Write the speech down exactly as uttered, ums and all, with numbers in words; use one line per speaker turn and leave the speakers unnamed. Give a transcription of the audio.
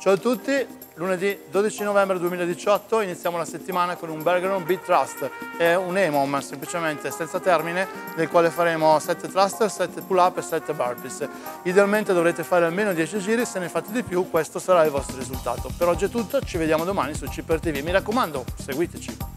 Ciao a tutti, lunedì dodici novembre duemiladiciotto iniziamo la settimana con un Bergeron Beat Thrust. È un E M O M semplicemente senza termine, nel quale faremo sette thruster, sette pull up e sette burpees. Idealmente dovrete fare almeno dieci giri, se ne fate di più questo sarà il vostro risultato. Per oggi è tutto, ci vediamo domani su C P R T V. Mi raccomando, seguiteci!